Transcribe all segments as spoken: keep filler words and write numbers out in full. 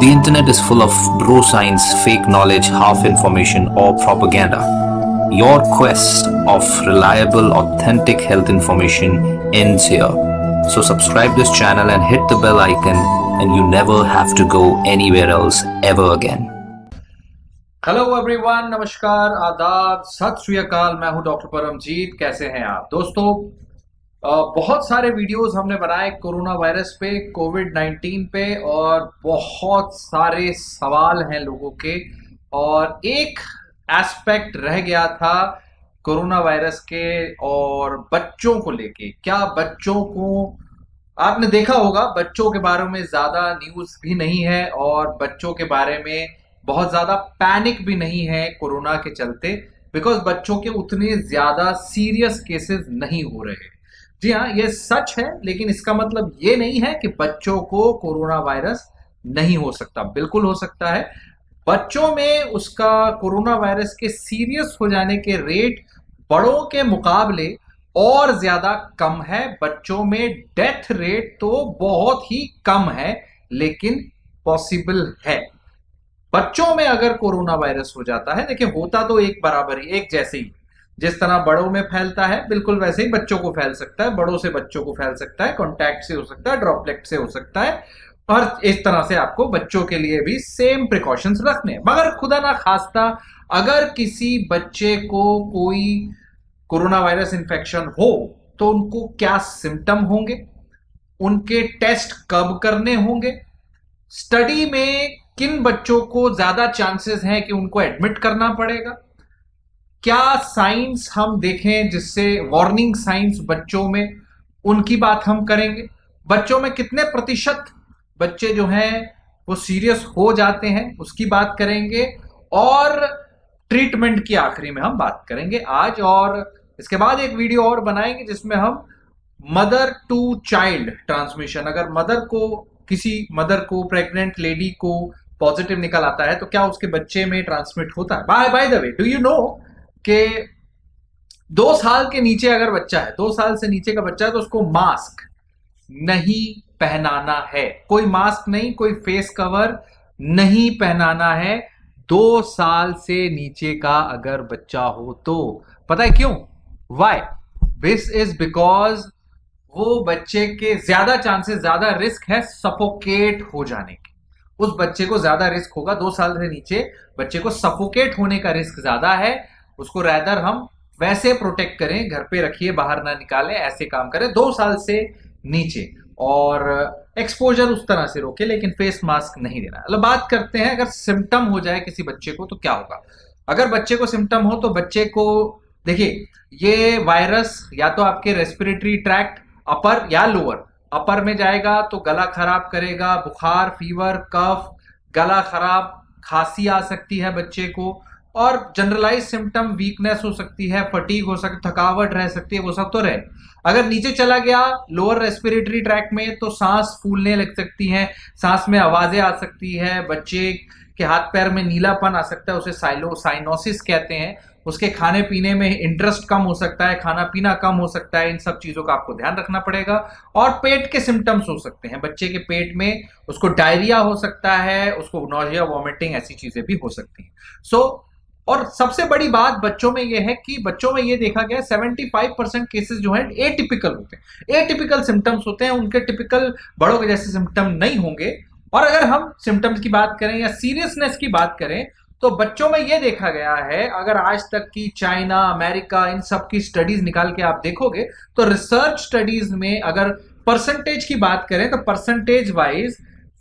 The internet is full of bro science, fake knowledge, half information, or propaganda. Your quest of reliable, authentic health information ends here. So subscribe this channel and hit the bell icon, and you never have to go anywhere else ever again. Hello everyone, नमस्कार, आदाब, सत श्री अकाल। मैं हूं doctor Paramjit. कैसे हैं आप दोस्तों? बहुत सारे वीडियोस हमने बनाए कोरोना वायरस पे, कोविड नाइन्टीन पे, और बहुत सारे सवाल हैं लोगों के। और एक एस्पेक्ट रह गया था कोरोना वायरस के और बच्चों को लेके। क्या बच्चों को, आपने देखा होगा, बच्चों के बारे में ज़्यादा न्यूज़ भी नहीं है और बच्चों के बारे में बहुत ज़्यादा पैनिक भी नहीं है कोरोना के चलते, बिकॉज बच्चों के उतने ज़्यादा सीरियस केसेस नहीं हो रहे। जी हाँ, ये सच है, लेकिन इसका मतलब ये नहीं है कि बच्चों को कोरोना वायरस नहीं हो सकता। बिल्कुल हो सकता है। बच्चों में उसका कोरोना वायरस के सीरियस हो जाने के रेट बड़ों के मुकाबले और ज्यादा कम है। बच्चों में डेथ रेट तो बहुत ही कम है, लेकिन पॉसिबल है। बच्चों में अगर कोरोना वायरस हो जाता है, देखिए होता तो एक बराबर ही, एक जैसे ही, जिस तरह बड़ों में फैलता है बिल्कुल वैसे ही बच्चों को फैल सकता है। बड़ों से बच्चों को फैल सकता है, कॉन्टैक्ट से हो सकता है, ड्रॉपलेट से हो सकता है, और इस तरह से आपको बच्चों के लिए भी सेम प्रिकॉशंस रखने हैं। मगर खुदा ना खास्ता अगर किसी बच्चे को कोई कोरोना वायरस इंफेक्शन हो तो उनको क्या सिम्टम होंगे, उनके टेस्ट कब करने होंगे, स्टडी में किन बच्चों को ज्यादा चांसेस हैं कि उनको एडमिट करना पड़ेगा, क्या साइंस हम देखें जिससे वार्निंग साइंस बच्चों में, उनकी बात हम करेंगे। बच्चों में कितने प्रतिशत बच्चे जो हैं वो सीरियस हो जाते हैं, उसकी बात करेंगे। और ट्रीटमेंट की आखिरी में हम बात करेंगे आज। और इसके बाद एक वीडियो और बनाएंगे जिसमें हम मदर टू चाइल्ड ट्रांसमिशन, अगर मदर को, किसी मदर को, प्रेग्नेंट लेडी को पॉजिटिव निकल आता है तो क्या उसके बच्चे में ट्रांसमिट होता है। By by the way, do you know कि दो साल के नीचे अगर बच्चा है, दो साल से नीचे का बच्चा है, तो उसको मास्क नहीं पहनाना है। कोई मास्क नहीं, कोई फेस कवर नहीं पहनाना है दो साल से नीचे का अगर बच्चा हो तो। पता है क्यों? वाई? दिस इज बिकॉज वो बच्चे के ज्यादा चांसेस, ज्यादा रिस्क है सफोकेट हो जाने की। उस बच्चे को ज्यादा रिस्क होगा, दो साल से नीचे बच्चे को सफोकेट होने का रिस्क ज्यादा है। उसको रैदर हम वैसे प्रोटेक्ट करें, घर पे रखिए, बाहर ना निकालें, ऐसे काम करें दो साल से नीचे, और एक्सपोजर उस तरह से रोके, लेकिन फेस मास्क नहीं देना। मतलब बात करते हैं, अगर सिम्टम हो जाए किसी बच्चे को तो क्या होगा। अगर बच्चे को सिम्टम हो तो बच्चे को, देखिए, ये वायरस या तो आपके रेस्पिरेटरी ट्रैक्ट, अपर या लोअर, अपर में जाएगा तो गला खराब करेगा, बुखार, फीवर, कफ, गला खराब, खांसी आ सकती है बच्चे को, और जनरलाइज सिम्टम वीकनेस हो सकती है, फटीग हो सकती है, थकावट रह सकती है, वो सब तो रहे। अगर नीचे चला गया लोअर रेस्पिरेटरी ट्रैक्ट में तो सांस फूलने लग सकती है, सांस में आवाजें आ सकती है, बच्चे के हाथ पैर में नीलापन आ सकता है, उसे साइलो साइनोसिस कहते हैं। उसके खाने पीने में इंटरेस्ट कम हो सकता है, खाना पीना कम हो सकता है। इन सब चीजों का आपको ध्यान रखना पड़ेगा। और पेट के सिम्टम्स हो सकते हैं, बच्चे के पेट में उसको डायरिया हो सकता है, उसको नॉजिया, वॉमिटिंग, ऐसी चीजें भी हो सकती हैं। सो so, और सबसे बड़ी बात बच्चों में यह है कि बच्चों में यह देखा गया पचहत्तर परसेंट केसेस जो है एटिपिकल होते हैं, एटिपिकल सिम्टम्स होते हैं, उनके टिपिकल बड़ों के जैसे सिम्टम नहीं होंगे। और अगर हम सिम्टम्स की बात करें या सीरियसनेस की बात करें तो बच्चों में यह देखा गया है, अगर आज तक की चाइना, अमेरिका, इन सब की स्टडीज निकाल के आप देखोगे तो रिसर्च स्टडीज में अगर परसेंटेज की बात करें तो परसेंटेज वाइज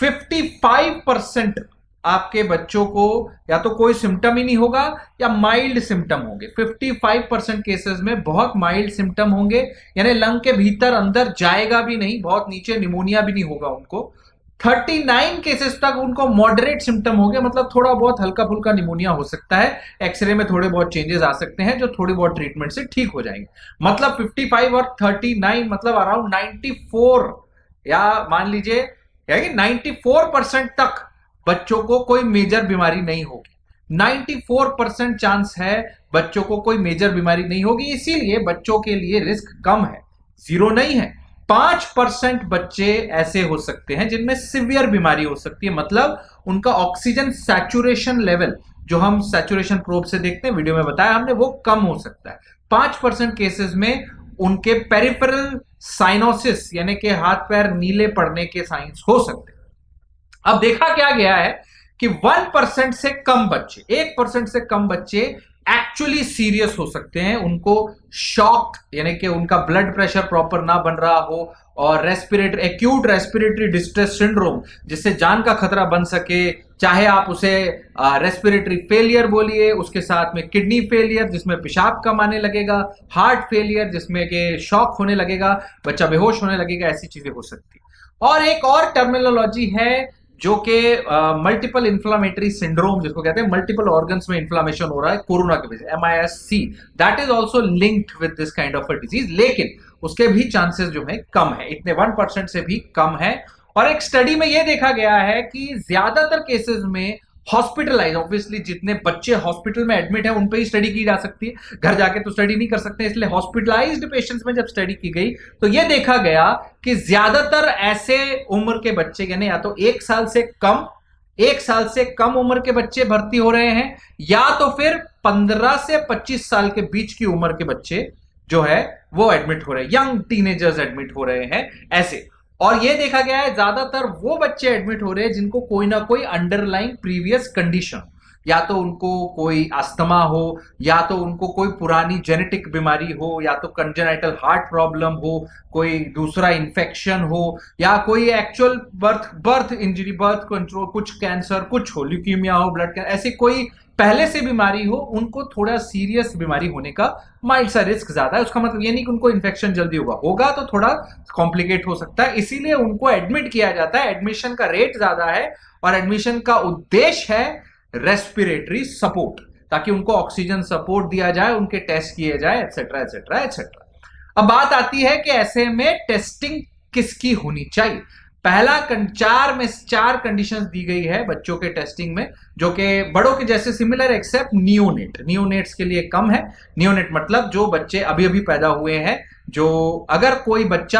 पचपन परसेंट आपके बच्चों को या तो कोई सिम्टम ही नहीं होगा या माइल्ड सिम्टम होंगे। पचपन परसेंट केसेस में बहुत माइल्ड सिम्टम होंगे, यानी लंग के भीतर अंदर जाएगा भी नहीं, बहुत नीचे, निमोनिया भी नहीं होगा उनको। उनतालीस केसेस तक उनको मॉडरेट सिम्टम होंगे, मतलब थोड़ा बहुत हल्का फुल्का निमोनिया हो सकता है, एक्सरे में थोड़े बहुत चेंजेस आ सकते हैं जो थोड़ी बहुत ट्रीटमेंट से ठीक हो जाएंगे। मतलब पचपन और उनतालीस मतलब अराउंड चौरानवे, या मान लीजिए चौरानवे परसेंट तक बच्चों को कोई मेजर बीमारी नहीं होगी। चौरानवे परसेंट चांस है बच्चों को कोई मेजर बीमारी नहीं होगी, इसीलिए बच्चों के लिए रिस्क कम है, जीरो नहीं है। पांच परसेंट बच्चे ऐसे हो सकते हैं जिनमें सिवियर बीमारी हो सकती है, मतलब उनका ऑक्सीजन सैचुरेशन लेवल जो हम सैचुरेशन प्रोब से देखते हैं, वीडियो में बताया हमने, वो कम हो सकता है। पांच परसेंट केसेस में उनके पेरिफेरल साइनोसिस यानी कि हाथ पैर नीले पड़ने के साइंस हो सकते हैं। अब देखा क्या गया है कि वन परसेंट से कम बच्चे, एक परसेंट से कम बच्चे एक्चुअली सीरियस हो सकते हैं, उनको शॉक यानी कि उनका ब्लड प्रेशर प्रॉपर ना बन रहा हो और respiratory acute respiratory distress syndrome जिससे जान का खतरा बन सके, चाहे आप उसे रेस्पिरेटरी फेलियर बोलिए, उसके साथ में किडनी फेलियर जिसमें पेशाब कम आने लगेगा, हार्ट फेलियर जिसमें कि शॉक होने लगेगा, बच्चा बेहोश होने लगेगा, ऐसी चीजें हो सकती है। और एक और टर्मिनोलॉजी है जो कि मल्टीपल इंफ्लामेटरी सिंड्रोम जिसको कहते हैं, मल्टीपल ऑर्गन्स में इंफ्लामेशन हो रहा है कोरोना की वजह से, M I S C, that is also linked with this kind of a disease, लेकिन उसके भी चांसेस जो है कम है, इतने वन परसेंट से भी कम है। और एक स्टडी में यह देखा गया है कि ज्यादातर केसेस में हॉस्पिटलाइज, ऑब्वियसली जितने बच्चे हॉस्पिटल में एडमिट है उन पे ही स्टडी की जा सकती है, घर जाके तो स्टडी नहीं कर सकते, इसलिए हॉस्पिटलाइज्ड पेशेंट्स में जब स्टडी की गई तो यह देखा गया कि ज्यादातर ऐसे उम्र के बच्चे यानी या तो एक साल से कम एक साल से कम उम्र के बच्चे भर्ती हो रहे हैं, या तो फिर पंद्रह से पच्चीस साल के बीच की उम्र के बच्चे जो है वो एडमिट हो रहे हैं, यंग टीनेजर्स एडमिट हो रहे हैं ऐसे। और यह देखा गया है ज्यादातर वो बच्चे एडमिट हो रहे हैं जिनको कोई ना कोई अंडरलाइंग प्रीवियस कंडीशन, या तो उनको कोई अस्थमा हो, या तो उनको कोई पुरानी जेनेटिक बीमारी हो, या तो कंजेनाइटल हार्ट प्रॉब्लम हो, कोई दूसरा इंफेक्शन हो, या कोई actual birth birth injury, birth control, कुछ कैंसर, कुछ हो, ल्यूकीमिया हो, ब्लड कैंसर, ऐसी कोई पहले से बीमारी हो, उनको थोड़ा सीरियस बीमारी होने का माइल्ड सा रिस्क ज्यादा है। उसका मतलब ये नहीं कि उनको इन्फेक्शन जल्दी होगा होगा तो थोड़ा कॉम्प्लिकेट हो सकता है, इसीलिए उनको एडमिट किया जाता है। एडमिशन का रेट ज्यादा है और एडमिशन का उद्देश्य है रेस्पिरेटरी सपोर्ट, ताकि उनको ऑक्सीजन सपोर्ट दिया जाए, उनके टेस्ट किए जाए, एटसेट्रा एटसेट्रा एटसेट्रा। अब बात आती है कि ऐसे में टेस्टिंग किसकी होनी चाहिए। पहला चार में चार कंडीशंस दी गई है बच्चों के टेस्टिंग में, जो कि बड़ों के जैसे सिमिलर एक्सेप्ट नियोनेट, नियोनेट्स के लिए कम है। नियोनेट मतलब जो बच्चे अभी अभी पैदा हुए हैं, जो अगर कोई बच्चा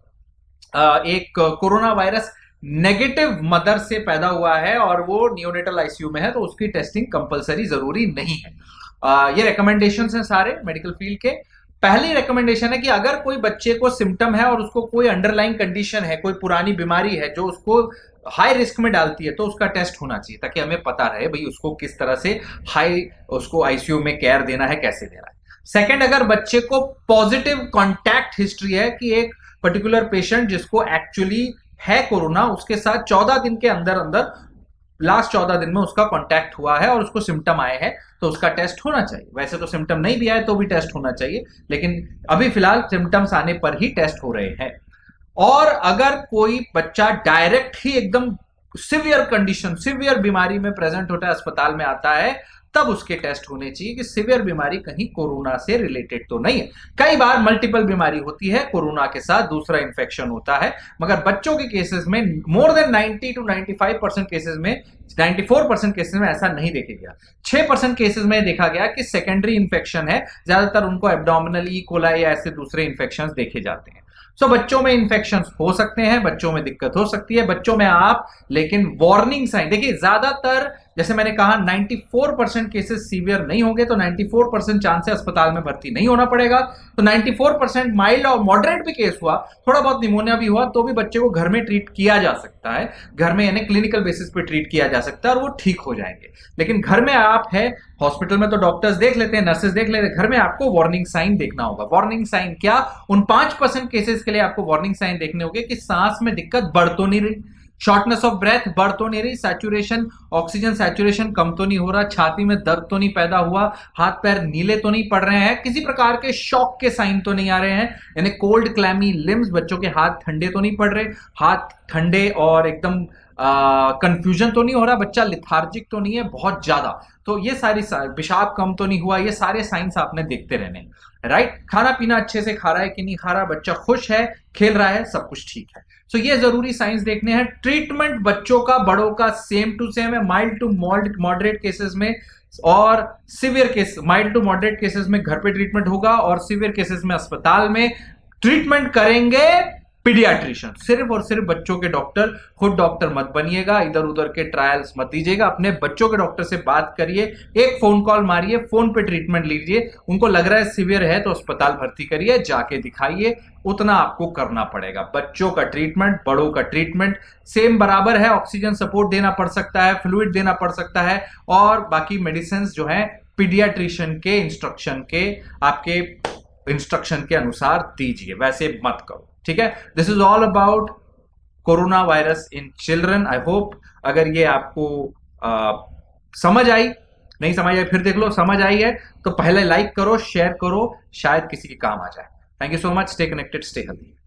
एक कोरोना वायरस नेगेटिव मदर से पैदा हुआ है और वो नियोनेटल आईसीयू में है तो उसकी टेस्टिंग कंपलसरी जरूरी नहीं है। आ, ये रिकमेंडेशंस हैं सारे मेडिकल फील्ड के। पहली रिकमेंडेशन है कि अगर कोई बच्चे को सिम्टम है और उसको कोई अंडरलाइंग कंडीशन है, कोई पुरानी बीमारी है जो उसको हाई रिस्क में डालती है, तो उसका टेस्ट होना चाहिए, ताकि हमें पता रहे भाई उसको किस तरह से हाई उसको आईसीयू में केयर देना है, कैसे देना है। सेकंड, अगर बच्चे को पॉजिटिव कॉन्टैक्ट हिस्ट्री है कि एक पर्टिकुलर पेशेंट जिसको एक्चुअली है कोरोना, उसके साथ चौदह दिन के अंदर अंदर लास्ट चौदह दिन में उसका कांटेक्ट हुआ है और उसको सिम्टम आए हैं, तो उसका टेस्ट होना चाहिए। वैसे तो सिम्टम नहीं भी आए तो भी टेस्ट होना चाहिए, लेकिन अभी फिलहाल सिम्टम्स आने पर ही टेस्ट हो रहे हैं। और अगर कोई बच्चा डायरेक्ट ही एकदम सिवियर कंडीशन, सिवियर बीमारी में प्रेजेंट होता है, अस्पताल में आता है, तब उसके टेस्ट होने चाहिए कि सिवियर बीमारी कहीं कोरोना से रिलेटेड तो नहीं है। कई बार मल्टीपल बीमारी होती है, कोरोना के साथ दूसरा इंफेक्शन होता है, मगर बच्चों के केसेस में more than ninety two ninety five percent cases में, चौरानवे परसेंट केसेस में ऐसा नहीं देखा गया। छह परसेंट केसेस में देखा गया कि सेकेंडरी इंफेक्शन है, ज्यादातर उनको एब्डोमिनल ई कोलाई या ऐसे दूसरे इंफेक्शन देखे जाते हैं। सो so, बच्चों में इंफेक्शन हो सकते हैं, बच्चों में दिक्कत हो सकती है, बच्चों में आप, लेकिन वार्निंग साइन देखिए, ज्यादातर जैसे मैंने कहा चौरानवे परसेंट केसेस सीवियर नहीं होंगे तो चौरानवे परसेंट चांस है अस्पताल में भर्ती नहीं होना पड़ेगा। तो चौरानवे परसेंट माइल्ड और मॉडरेट भी केस हुआ, थोड़ा बहुत निमोनिया भी हुआ, तो भी बच्चे को घर में ट्रीट किया जा सकता है, घर में यानी क्लिनिकल बेसिस पे ट्रीट किया जा सकता है और वो ठीक हो जाएंगे। लेकिन घर में आप है, हॉस्पिटल में तो डॉक्टर्स देख लेते हैं, नर्सेस देख लेते हैं, घर में आपको वार्निंग साइन देखना होगा। वार्निंग साइन क्या, उन पांच परसेंट केसेस के लिए आपको वार्निंग साइन देखने होंगे कि सांस में दिक्कत बढ़ तो नहीं रही, शॉर्टनेस ऑफ ब्रेथ बढ़ तो नहीं रही, सैचुरेशन, ऑक्सीजन सैचुरेशन कम तो नहीं हो रहा, छाती में दर्द तो नहीं पैदा हुआ, हाथ पैर नीले तो नहीं पड़ रहे हैं, किसी प्रकार के शॉक के साइन तो नहीं आ रहे हैं, यानी कोल्ड क्लैमी लिम्स, बच्चों के हाथ ठंडे तो नहीं पड़ रहे, हाथ ठंडे और एकदम कंफ्यूजन तो नहीं हो रहा, बच्चा लिथार्जिक तो नहीं है बहुत ज्यादा, तो ये सारी पेशाब कम तो नहीं हुआ, ये सारे साइंस आपने देखते रहने, राइट। खाना पीना अच्छे से खा रहा है कि नहीं खा रहा, बच्चा खुश है, खेल रहा है, सब कुछ ठीक है। सो so, ये जरूरी साइंस देखने हैं। ट्रीटमेंट बच्चों का बड़ों का सेम टू सेम है, माइल्ड टू मॉडरेट केसेस में और severe case, mild to moderate cases में घर पे ट्रीटमेंट होगा और सिवियर केसेस में अस्पताल में ट्रीटमेंट करेंगे पीडियाट्रिशियन, सिर्फ और सिर्फ बच्चों के डॉक्टर। खुद डॉक्टर मत बनिएगा, इधर उधर के ट्रायल्स मत दीजिएगा, अपने बच्चों के डॉक्टर से बात करिए, एक फोन कॉल मारिए, फोन पे ट्रीटमेंट लीजिए। उनको लग रहा है सीवियर है तो अस्पताल भर्ती करिए, जाके दिखाइए, उतना आपको करना पड़ेगा। बच्चों का ट्रीटमेंट, बड़ों का ट्रीटमेंट सेम बराबर है। ऑक्सीजन सपोर्ट देना पड़ सकता है, फ्लूइड देना पड़ सकता है, और बाकी मेडिसिन जो है पीडियाट्रिशियन के इंस्ट्रक्शन के, आपके इंस्ट्रक्शन के अनुसार दीजिए, वैसे मत करो, ठीक है। This is all about corona virus in children. I hope अगर ये आपको आ, समझ आई, नहीं समझ आई फिर देख लो, समझ आई है तो पहले लाइक करो, शेयर करो, शायद किसी के काम आ जाए। Thank you so much, stay connected, stay healthy.